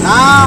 na.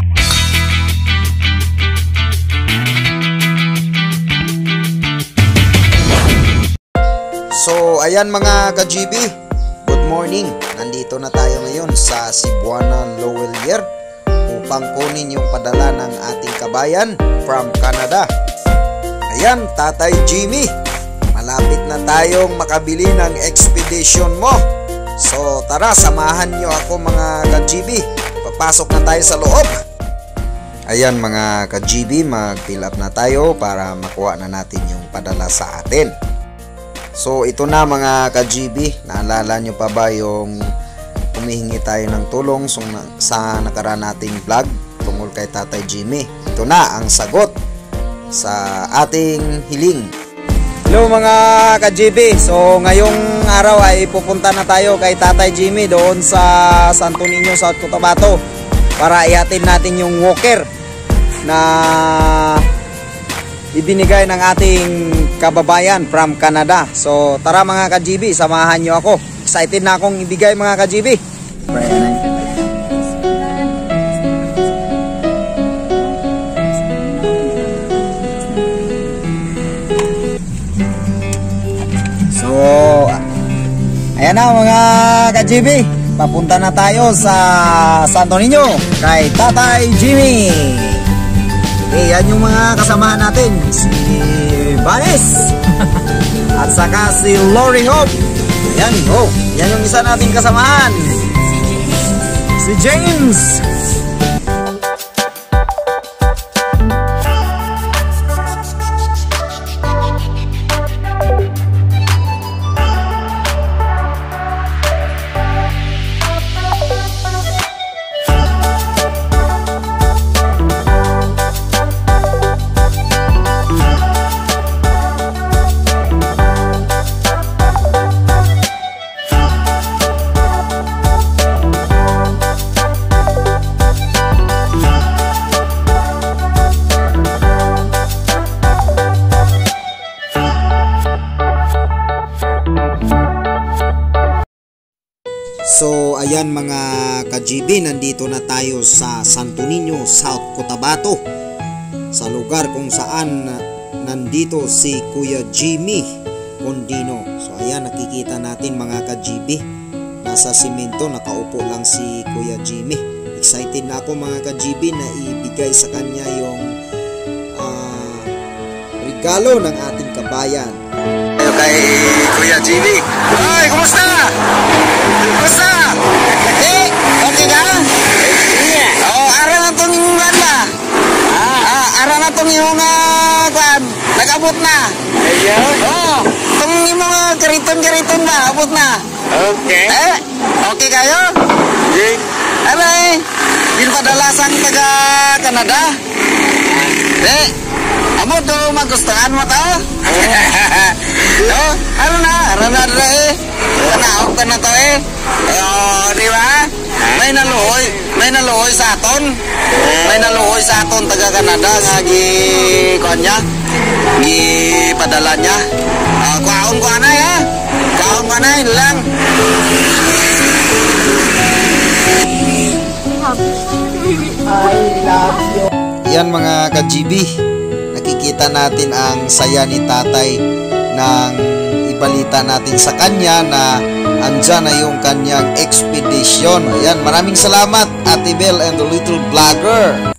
So ayan mga ka-GB, good morning. Nandito na tayo ngayon sa Cebuana Lowellier upang kunin yung padala ng ating kabayan from Canada. Ayan, Tatay Jimmy, malapit na tayong makabili ng expedition mo. So tara, samahan nyo ako mga ka-GB. Papasok na tayo sa loob. Ayan mga ka-GB, mag-fill up na tayo para makuha na natin yung padala sa atin. So ito na mga ka-GB, naalala nyo pa ba yung humihingi tayo ng tulong sa nakaraan nating vlog tungkol kay Tatay Jimmy? Ito na ang sagot sa ating hiling. Hello mga ka-GB, so ngayong araw ay pupunta na tayo kay Tatay Jimmy doon sa Santo Niño, South Cotabato para ihatid natin yung walker na ibinigay ng ating kababayan from Canada. So tara mga ka-GB, samahan nyo ako. Excited na akong ibigay mga ka-GB. So ayan na mga ka-GB, papunta na tayo sa Santo Niño kay Tatay Jimmy. Yan yung mga kasamahan natin, si Vanes at saka si Lori Hope. Yan, yan yung isa nating kasamahan, si James. So ayan mga ka-GB, nandito na tayo sa Santo Niño, South Cotabato, sa lugar kung saan nandito si Kuya Jimmy Condino. So ayan, nakikita natin mga ka-GB, nasa simento nakaupo lang si Kuya Jimmy. Excited na ako mga ka-GB na ibigay sa kanya yung regalo ng ating kabayan. Kay Kuya Jimmy. Ay, kumusta? Kumusta? Okay ka? Ara na itong yung banda. Ara na itong yung nag-abot na. Itong yung mga kariton-kariton ba, abot na. Okay. Okay kayo? Okay. Aray, pinpadalasan taga Canada. Amo to magustuhan mo to? Ano na Naog ka na to di ba? May naluhoy sa aton. May naluhoy sa aton taga Canada nga padala niya. Kuhaon ko anay ha. Kuhaon ko anay lang. I love you. Yan mga ka-GB, nakikita natin ang saya ni tatay nang ibalita natin sa kanya na andyan na yung kanyang expedition. Ayan, maraming salamat Ate Bell and the Little Vlogger.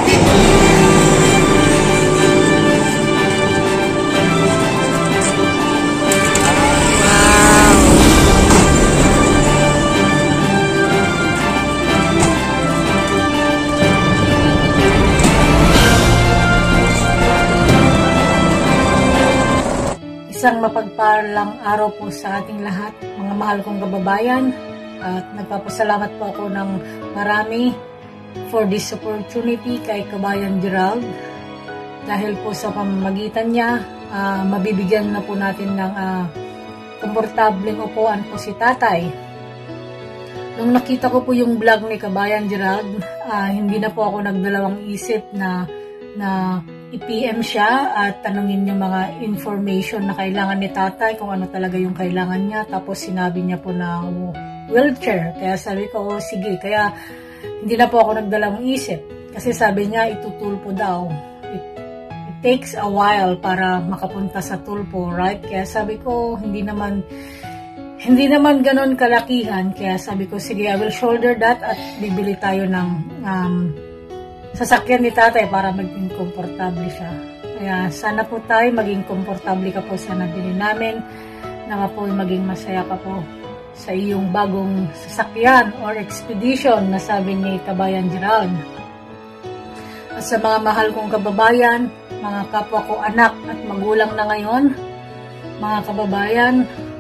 Isang mapagpalang araw po sa ating lahat, mga mahal kong kababayan, at nagpapasalamat po ako ng marami for this opportunity kay Kabayan Gerald. Dahil po sa pamamagitan niya, mabibigyan na po natin ng komportableng upuan po si tatay. Nung nakita ko po yung vlog ni Kabayan Gerald, hindi na po ako nagdalawang isip na i-PM siya at tanungin yung mga information na kailangan ni tatay, kung ano talaga yung kailangan niya. Tapos sinabi niya po na wheelchair. Kaya sabi ko, sige. Kaya hindi na po ako nagdalang isip. Kasi sabi niya, itutulpo daw. It takes a while para makapunta sa tulpo, right? Kaya sabi ko, hindi naman ganon kalakihan. Kaya sabi ko, sige, I will shoulder that at bibili tayo ng sasakyan ni tatay para maging komportable siya. Kaya sana po tayo maging komportable ka po sa nabili namin. Na po maging masaya ka po sa iyong bagong sasakyan or expedition na sabi ni Kabayan Gerald. At sa mga mahal kong kababayan, mga kapwa ko anak at magulang na ngayon, mga kababayan,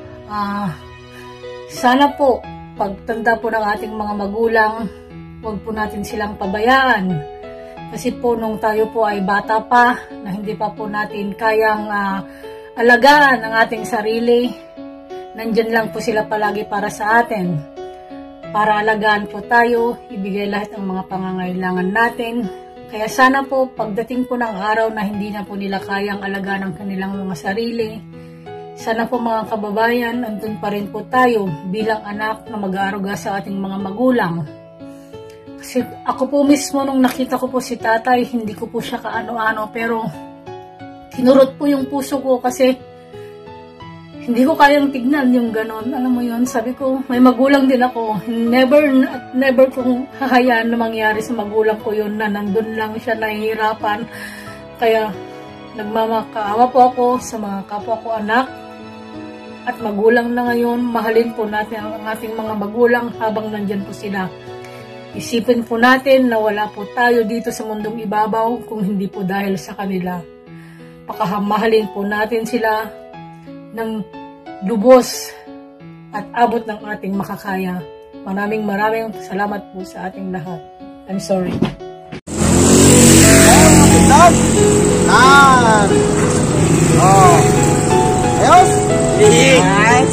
sana po pagtanda po ng ating mga magulang, huwag po natin silang pabayaan. Kasi po nung tayo po ay bata pa, na hindi pa po natin kayang alagaan ang ating sarili, nandyan lang po sila palagi para sa atin. Para alagaan po tayo, ibigay lahat ng mga pangangailangan natin. Kaya sana po pagdating po ng araw na hindi na po nila kayang alagaan ang kanilang mga sarili, sana po mga kababayan, andun pa rin po tayo bilang anak na mag-aaruga sa ating mga magulang. Kasi ako po mismo nung nakita ko po si tatay, hindi ko po siya kaano-ano, pero kinurot po yung puso ko kasi hindi ko kayang tignan yung ganon. Alam mo yun, sabi ko, may magulang din ako. Never kong hahayaan na mangyari sa magulang ko yun na nandun lang siya nahihirapan. Kaya nagmamakaawa po ako sa mga kapwa ko anak at magulang na ngayon. Mahalin po natin ang ating mga magulang habang nandyan po sila. Isipin po natin na wala po tayo dito sa mundong ibabaw kung hindi po dahil sa kanila. Pakahamahalin po natin sila ng lubos at abot ng ating makakaya. Maraming salamat po sa ating lahat. I'm sorry. Ayos? Yes.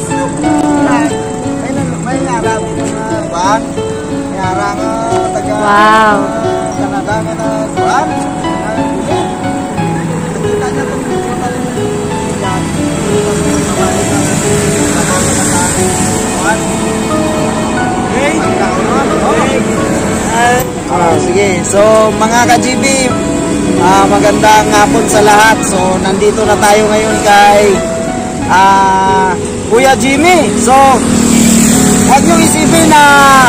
May harang mga ban. May harang taga Canada na ban. Nakita niya kung sige, so mga ka-GB, magandang hapon sa lahat. So nandito na tayo ngayon kay Kuya Jimmy. So huwag nyo isipin na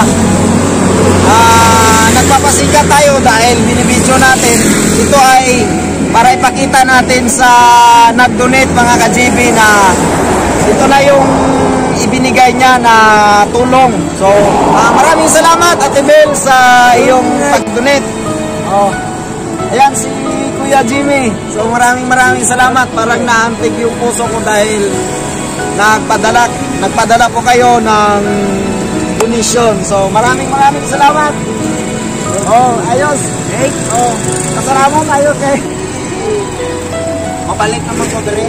nagpapasikat tayo dahil binibidyo natin. Ito ay para ipakita natin sa nag-donate mga ka-GB na ito na yung ibinigay niya na tulong. So maraming salamat Ate Bel sa iyong pag-donate. Ayan si Kuya Jimmy. So maraming salamat. Parang naantig yung puso ko dahil nagpadala po kayo ng donation. So maraming salamat. Ayos. Kasalamat tayo kay mabalik naman ko dere.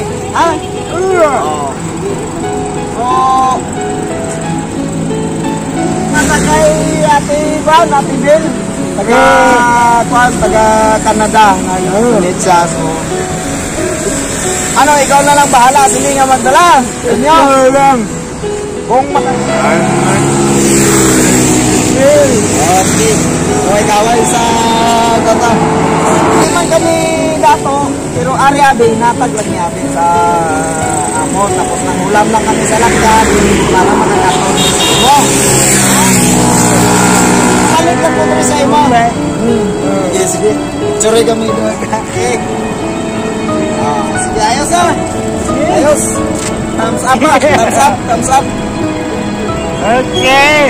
Nasa kay Ate Van, Ate Bel, taga Canada, nag-ulit siya. So, ikaw na lang bahala, sige nga magdala. Inyo lang. Kung okay, kaway sa kata. Hindi man kami dato, pero area din, natag lang niya sa amon. Tapos nangulam lang kami sa langgan para makakaton. Balik ka po rin sa imo. Yes, sige. Sorry kami doon. Sige, ayos ha. Ayos. Thumbs up ha. Thumbs up. Okay.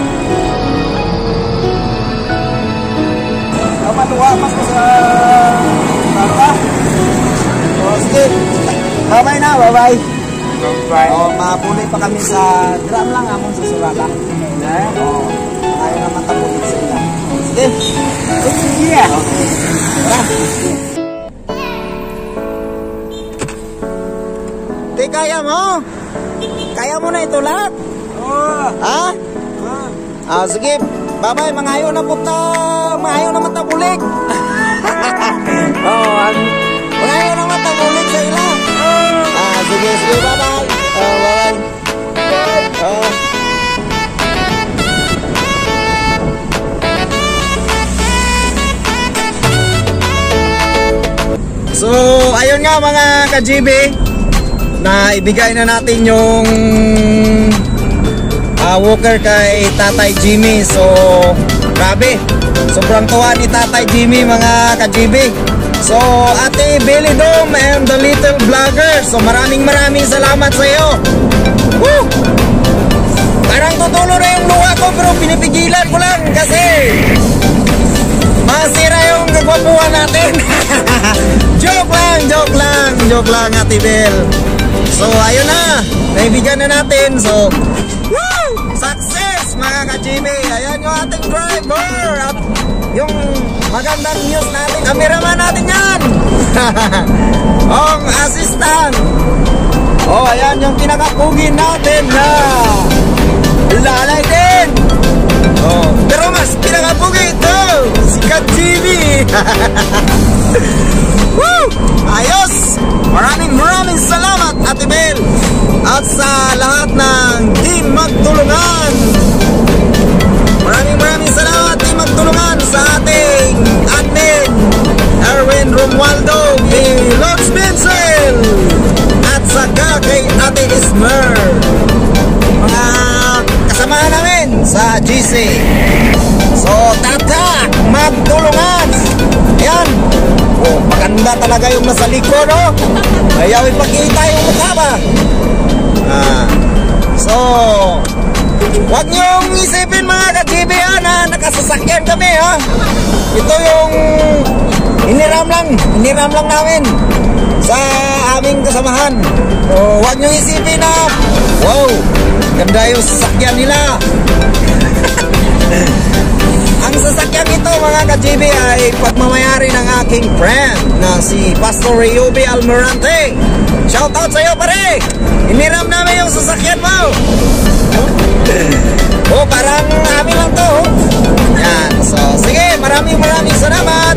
Matuwa pa ko sa baba. Sige. Bye-bye na, bye-bye. Mapuli pa kami sa drum lang amon sa Surala. Ayaw naman tapulit sila. Sige. Sige. Tara. Di kaya mo? Kaya mo na ito lahat? Ha? Sige. Bye-bye, mangayo na punta. Mangayo naman tabulik. Mangayo naman tabulik sa ilang. Sige, bye-bye. Bye-bye. ayun nga mga ka-GB, na ibigay na natin yung walker kay Tatay Jimmy. So grabe, sobrang tuwa ni Tatay Jimmy mga ka-GB. So Ate Billy Dom and the Little Vlogger, so maraming salamat sa iyo. Woo! Parang tutulo na yung luha ko pero pinipigilan ko lang kasi masira yung kagwapuhan natin. Joke lang Ate Bel. So ayun na, naibigan na natin. So woo! Success mga ka-Jimmy. Ayan yung ating driver at yung magandang news natin, cameraman natin yan. Ang assistant. Oh, ayan yung pinakapugin natin na lalay din. Oh, pero mas pinakapugi ito, si ka-Jimmy. Woo! Ayos! Maraming salamat Ate Bel at sa lahat ng team Magtulungan. Maraming salamat team Magtulungan sa ating admin Erwin Romualdo, kay Lods Benzel at saka kay Ate Ismer, mga kasamahan namin sa GC. So tatak Magtulungan. Ayan, oh, maganda talaga yung nasa likod, no? Ayaw ipakita yung mukha ba? So wag niyong isipin mga ka-GB na nakasasakyan kami, ha? Ito yung iniram lang namin sa aming kasamahan. So wag niyong isipin na wow, ganda yung sasakyan nila. Ang sasakyan ito mga ka-GB ay pagmamayari ng aking friend na si Pastor Reuby Almirante. Shoutout sa iyo pare, iniram namin yung sasakyan mo. Oh, parang amin lang to. Yan, so sige, maraming salamat.